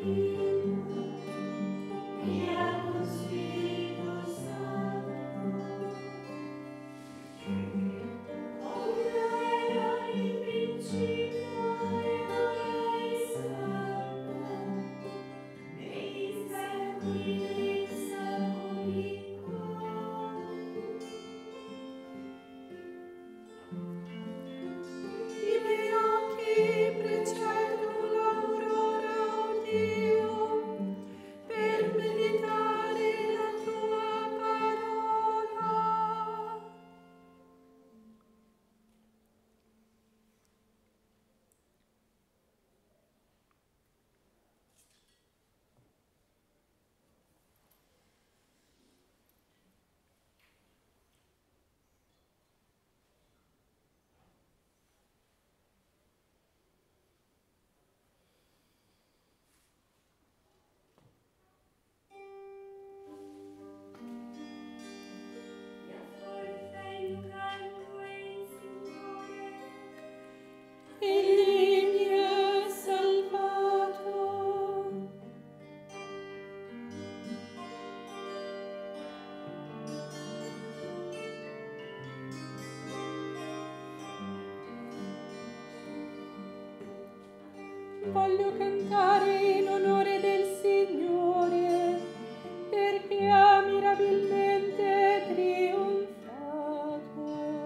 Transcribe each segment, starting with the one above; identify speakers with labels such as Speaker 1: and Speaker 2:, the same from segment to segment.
Speaker 1: Voglio cantare in onore del Signore, perché ha mirabilmente trionfato.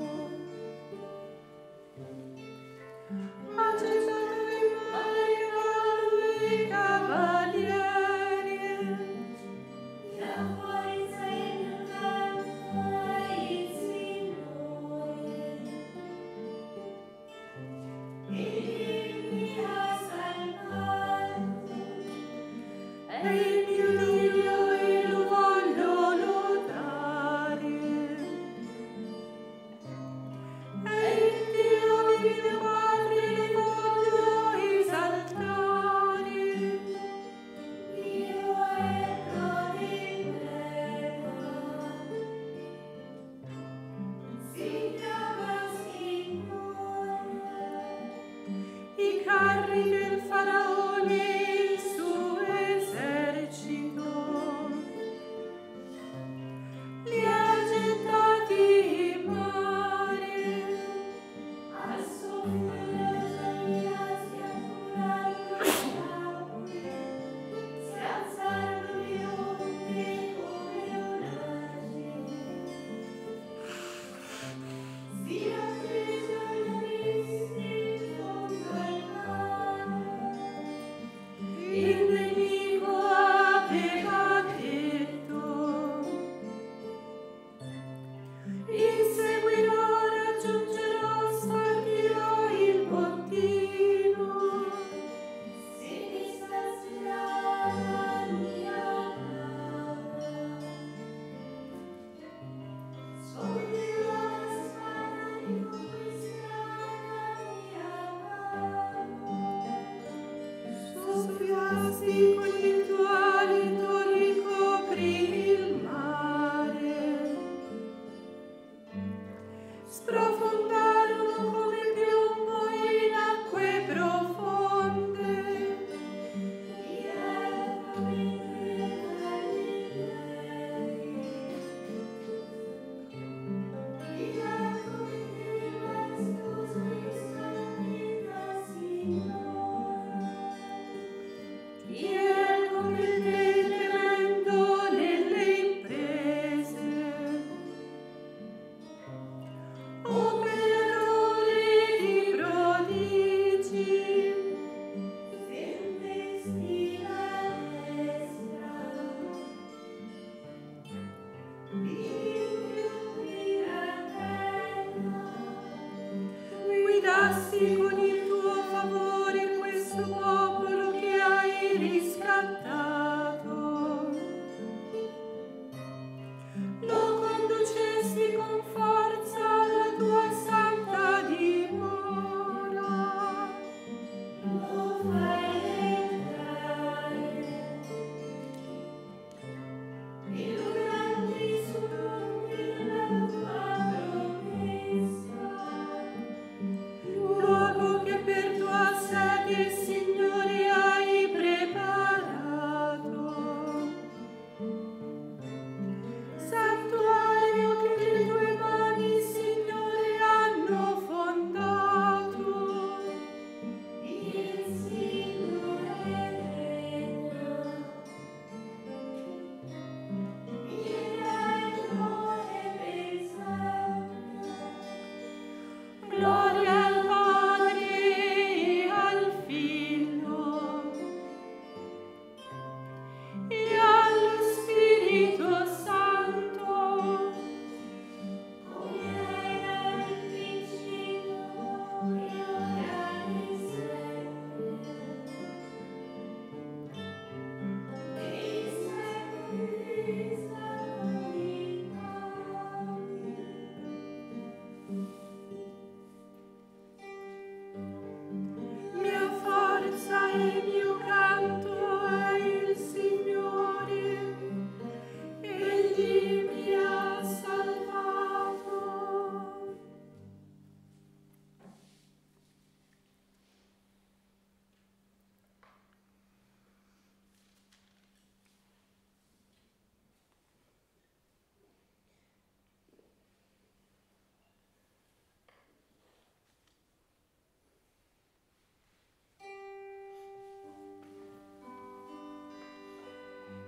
Speaker 1: Ha cessato il male cavalli cavalieri, la forza in campo il Signore. Egli mi ha salvato, è il mio Dio e lo voglio lodare. È il Dio di mio Padre, lo voglio esaltare. Dio è provvedeva, si chiama Signore. I carri del Faraone e il suo esercito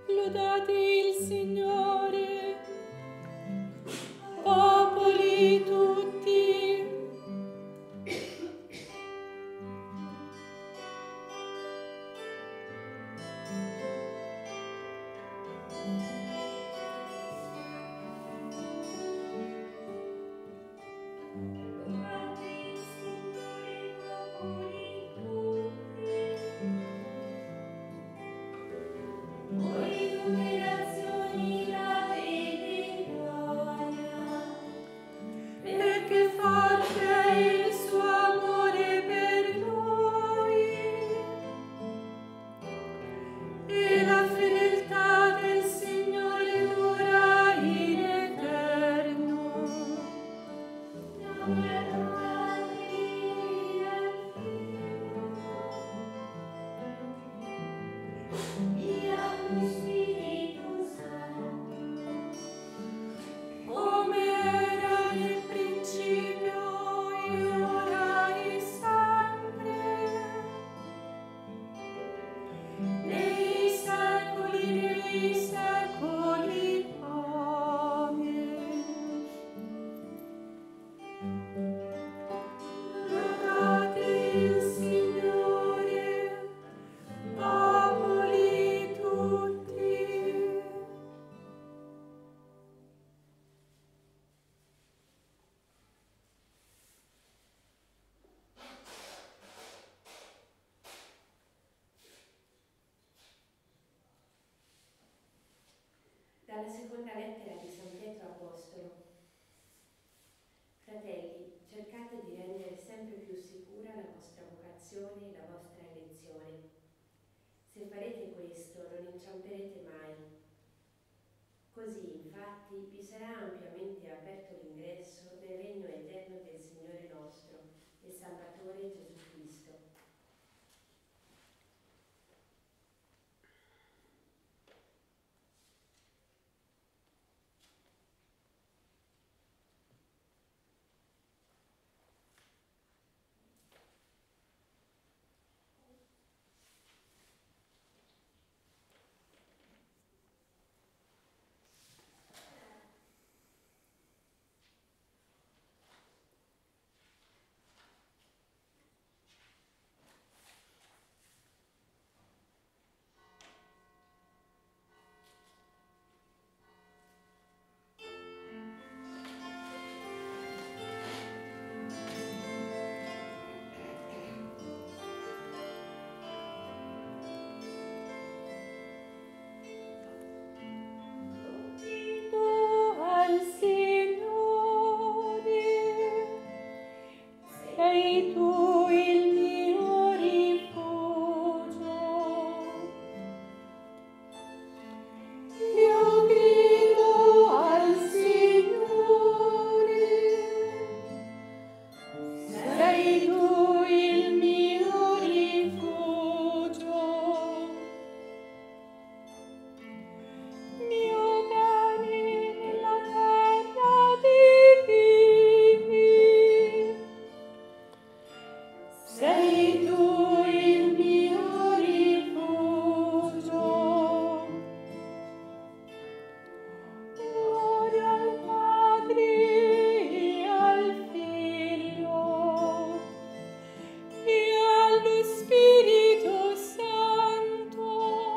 Speaker 1: Lodate il Signore, popoli tutti. Perché forte è il suo amore per noi e la fedeltà del Signore dura in eterno. Come era nel principio e ora e sempre, nei secoli dei secoli. Amen. Lodate il Signore, popoli tutti.
Speaker 2: Dalla seconda lettera di San Pietro Apostolo. Fratelli, cercate di rendere sempre più sicura la vostra vocazione e la vostra elezione. Se farete questo non inciamperete mai. Così, infatti, vi sarà ampiamente aperto l'ingresso nel regno eterno del Signore nostro e Salvatore Gesù Cristo. Al Signore, sei tu il mio rifugio. Io grido al Signore, sei tu il mio rifugio. Mio bene nella terra dei vivi, sei tu il mio rifugio. Gloria al Padre e al Figlio e allo Spirito Santo.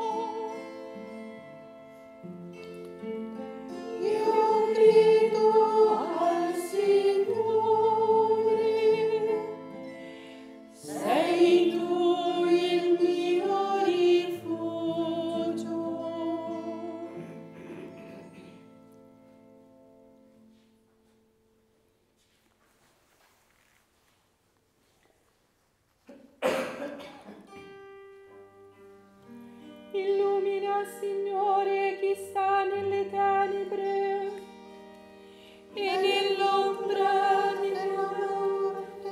Speaker 2: Io grido al Signore, sei tu il mio rifugio. Illumina, Signore, chi sta nelle tenebre e nell'ombra della morte.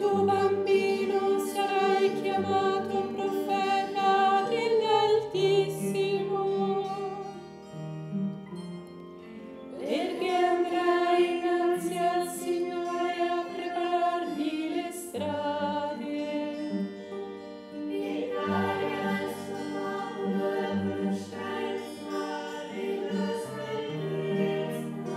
Speaker 1: tu bambino sarai chiamato profeta dell'Altissimo, perché andrai innanzi al Signore a preparargli le strade, e dare al suo popolo la conoscenza della salvezza,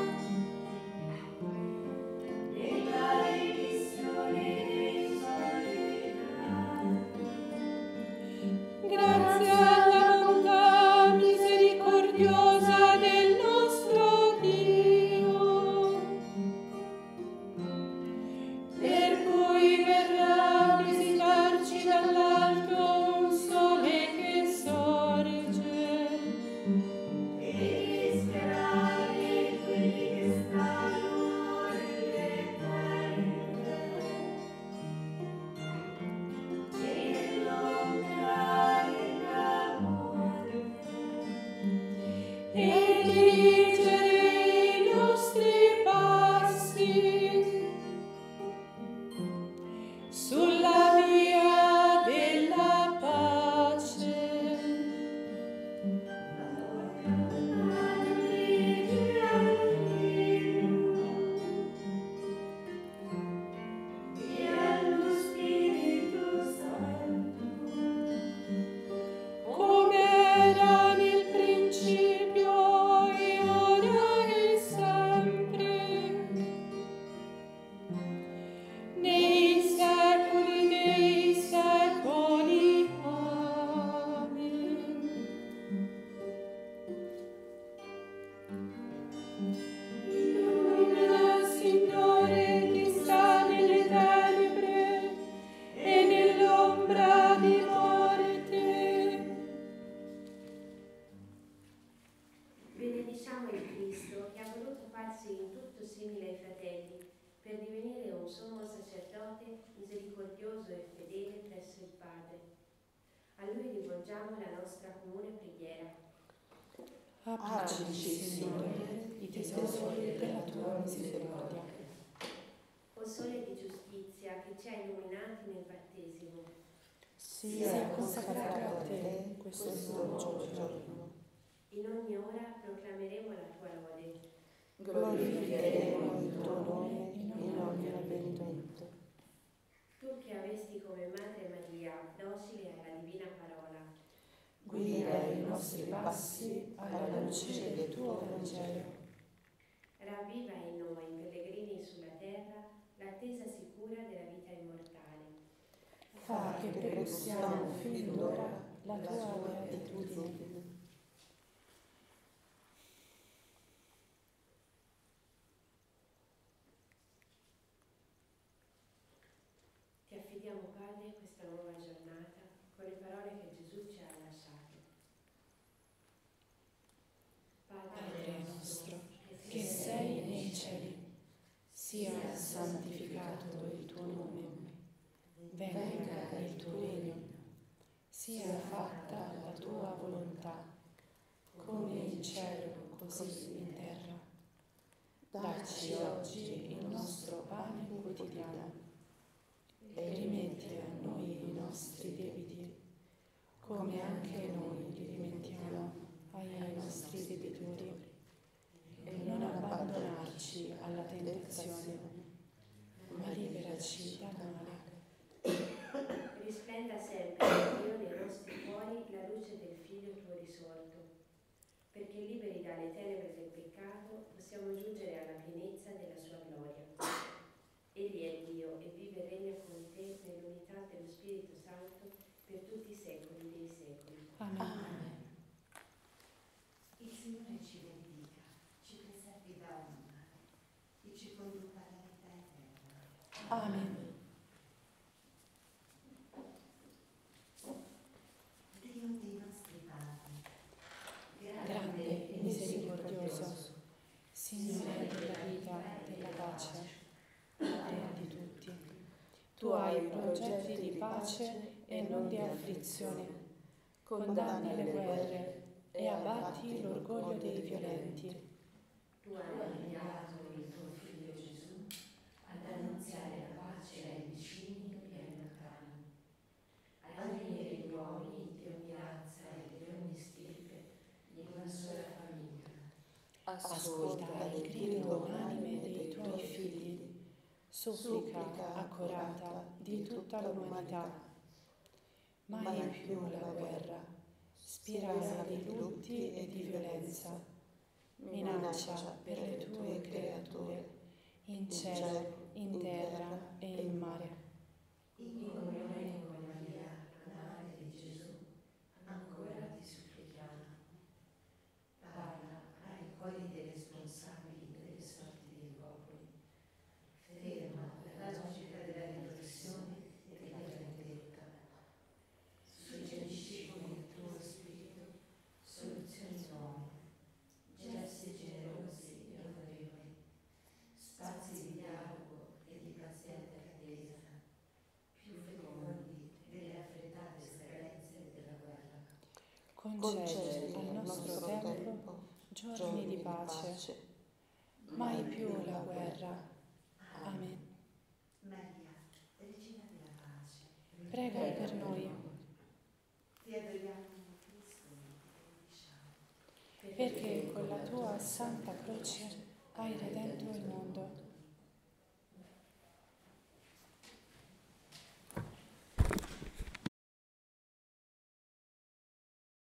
Speaker 1: nella remissione dei suoi peccati. Grazie alla bontà misericordiosa del nostro Dio, per cui verrà a visitarci dall'alto un sole che sorge, e rischiarare quelli che stanno nelle tenebre, e nell'ombra della morte, e dirigere i nostri passi sulla via della pace. E allo Spirito Santo, come era nel principio, e ora e sempre, nei secoli dei secoli. Amen. Illumina, Signore, chi sta nelle tenebre e nell'ombra di morte.
Speaker 2: Benediciamo il Cristo che ha voluto farsi in tutto simile ai fratelli per divenire un sommo sacerdote misericordioso e fedele presso il Padre. A Lui rivolgiamo la nostra comune preghiera.
Speaker 1: Aprici, Signore, i tesori della tua misericordia.
Speaker 2: O Sole di giustizia che ci ha illuminati nel battesimo,
Speaker 1: Sia consacrato a te questo giorno.
Speaker 2: in ogni ora proclameremo la tua lode.
Speaker 1: Glorificheremo il tuo nome in ogni avvenimento.
Speaker 2: Tu che avesti come madre Maria, docile alla divina parola,
Speaker 1: Guida i nostri passi alla luce del tuo Vangelo.
Speaker 2: ravviva in noi, pellegrini sulla terra, l'attesa sicura della vita immortale.
Speaker 1: Fa che pregustiamo fin d'ora la tua beatitudine.
Speaker 2: Ti affidiamo, Padre, questa nuova giornata con le parole che Gesù ci ha lasciate.
Speaker 1: Padre nostro, che sei nei cieli, sia santificato il tuo nome. Venga il tuo regno. Sia fatta la tua volontà, come in cielo, così in terra. Dacci oggi il nostro pane quotidiano e rimetti a noi i nostri debiti, come anche noi li rimettiamo ai nostri debitori, e non abbandonarci alla tentazione, ma liberaci dal male.
Speaker 2: Risplenda sempre, Dio, nei nostri cuori la luce del Figlio tuo risorto, perché liberi dalle tenebre del peccato possiamo giungere alla pienezza della sua gloria. Egli è Dio e vive e regna con te nell'unità dello Spirito Santo per tutti i secoli dei secoli.
Speaker 1: Amen.
Speaker 3: Il Signore ci benedica, ci preservi da ogni male e ci conduca alla vita eterna.
Speaker 1: Amen.
Speaker 3: Dio dei nostri padri,
Speaker 1: Grande e misericordioso, Signore della vita e della pace, Padre di tutti. Tu hai progetti di pace e non di afflizione. Condanni le guerre e abbatti l'orgoglio dei violenti.
Speaker 2: Tu hai
Speaker 3: inviato il tuo Figlio Gesù ad annunziare la pace ai
Speaker 1: ascolta il grido unanime dei tuoi figli, supplica accorata di tutta l'umanità. Mai più la guerra, spirale di lutti e di violenza, minaccia per le tue creature, in cielo, in terra e in mare.
Speaker 3: In comunione con Maria, Madre di Gesù, ancora ti supplichiamo. Parla ai cuori dei responsabili delle sorti dei popoli. Ferma la logica della repressione e della vendetta. Suggerisci con il tuo spirito soluzioni nuove, gesti generosi e onorevoli, spazi di dialogo e di paziente attesa, più fecondi delle affrettate scadenze della guerra.
Speaker 1: Concedi al nostro tempo giorni di pace, mai più la guerra. Amen.
Speaker 3: Maria, Regina della Pace,
Speaker 1: Prega per noi,
Speaker 3: ti adoriamo Cristo e ti benediciamo.
Speaker 1: perché con la tua santa croce hai redento il mondo.